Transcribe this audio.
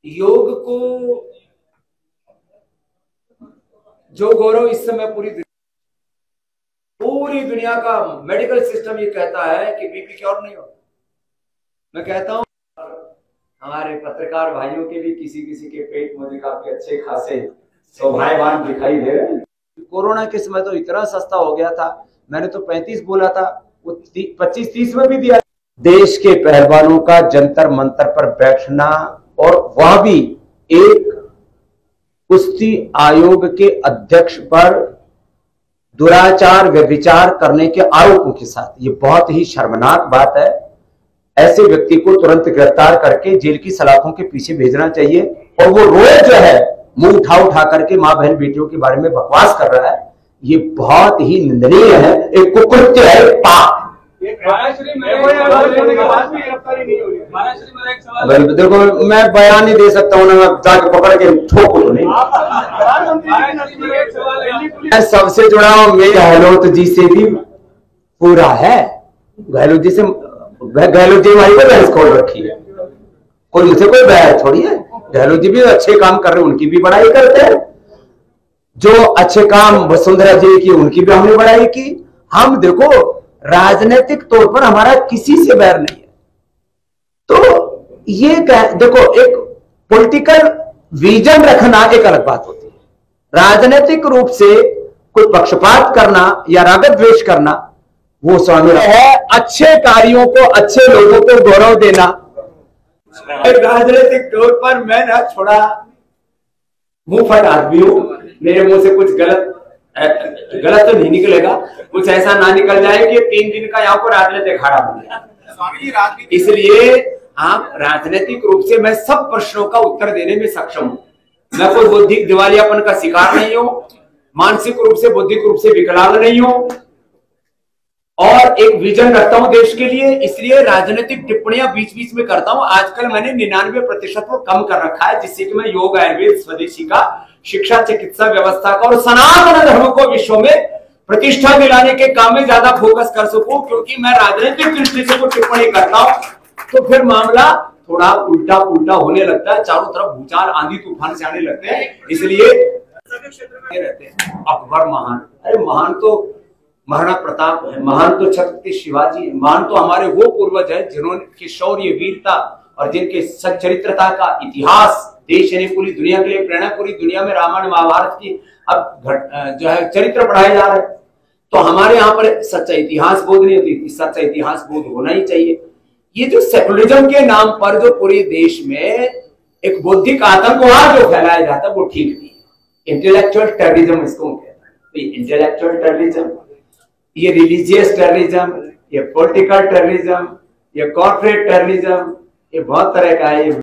योग को जो गौरव इस समय पूरी दुनिया का मेडिकल सिस्टम ये कहता है कि बीपी क्योर नहीं हो। मैं कहता हूं हमारे पत्रकार भाइयों के भी किसी किसी के पेट मुझे काफी अच्छे खासे शोभायमान दिखाई दे रहे हैं। कोरोना के समय तो इतना सस्ता हो गया था, मैंने तो 35 बोला था, वो 25-30 में भी दिया। देश के पहलवानों का जंतर मंतर पर बैठना और वह भी एक कुश्ती आयोग के अध्यक्ष पर दुराचार व्यभिचार करने के आरोपों के साथ, ये बहुत ही शर्मनाक बात है। ऐसे व्यक्ति को तुरंत गिरफ्तार करके जेल की सलाखों के पीछे भेजना चाहिए। और वो रोज जो है मुंह उठा करके मां बहन बेटियों के बारे में बकवास कर रहा है, ये बहुत ही निंदनीय है, एक कुकृत्य है, पाप। देखो मैं बयान नहीं दे सकता हूँ ना, मैं जाके पकड़ के ठोक तो नहीं। मैं सबसे जुड़ा हूँ, मेरे गहलोत जी से भी पूरा है। गहलोत जी से, गहलोत जी हमारी को बहस खोल रखी है, कोई मुझसे कोई बहस थोड़ी है। गहलोत जी भी अच्छे काम कर रहे हैं, उनकी भी बड़ाई करते हैं। जो अच्छे काम वसुंधरा जी की, उनकी भी हमने बड़ाई की। हम देखो राजनीतिक तौर पर हमारा किसी से बैर नहीं है, तो ये देखो एक पॉलिटिकल विजन रखना एक अलग बात होती है। राजनीतिक रूप से कोई पक्षपात करना या रागत द्वेष करना वो स्वामी है। अच्छे कार्यों को, अच्छे लोगों को गौरव देना। राजनीतिक तौर पर मैं ना थोड़ा मुंह फट आदमी हूं, मेरे मुंह से कुछ गलत तो नहीं निकलेगा, कुछ ऐसा ना निकल जाए कि 3 दिन का यहाँ पर राजनीतिक अखाड़ा बन जाए। इसलिए आप राजनीतिक रूप से मैं सब प्रश्नों का उत्तर देने में सक्षम हूं। मैं कोई बौद्धिक दिवालियापन का शिकार नहीं हूं, मानसिक रूप से बौद्धिक रूप से विकलांग नहीं हूं, और एक विजन रखता हूं देश के लिए। इसलिए राजनीतिक टिप्पणियां बीच बीच में करता हूं। आजकल मैंने 99% को कम कर रखा है, जिससे कि मैं योग, आयुर्वेद, स्वदेशी का, शिक्षा, चिकित्सा व्यवस्था का और सनातन धर्म को विश्व में प्रतिष्ठा दिलाने के काम में ज्यादा फोकस कर सकूं। क्योंकि मैं राजनीतिक दृष्टि से कोई टिप्पणी करता हूं तो फिर मामला थोड़ा उल्टा पुल्टा होने लगता है, चारों तरफ भूचाल, आंधी तूफान से आने लगते हैं। इसलिए रहते हैं अकबर महान, अरे महान तो महाराणा प्रताप है, महान तो छत्रपति शिवाजी है, महान तो हमारे वो पूर्वज है जिन्होंने शौर्य, वीरता और जिनके सच्चरित्रता का इतिहास देश ने पूरी दुनिया के लिए प्रेरणा, पूरी दुनिया में रामायण महाभारत की अब जो है चरित्र पढ़ाए जा रहे हैं। तो हमारे यहाँ पर सच्चा इतिहास बोध नहीं होती, सच्चा इतिहास बोध होना ही चाहिए। ये जो सेकुलरिज्म के नाम पर जो पूरे देश में एक बौद्धिक आतंकवाद जो फैलाया जाता है वो ठीक नहीं है। इंटेलेक्चुअल टेररिज्म इसको कहते हैं। इंटेलेक्चुअल टेररिज्म, ये रिलीजियस टेररिज्म, ये पॉलिटिकल टेररिज्म, ये कॉर्पोरेट टेररिज्म, ये बहुत तरह का है।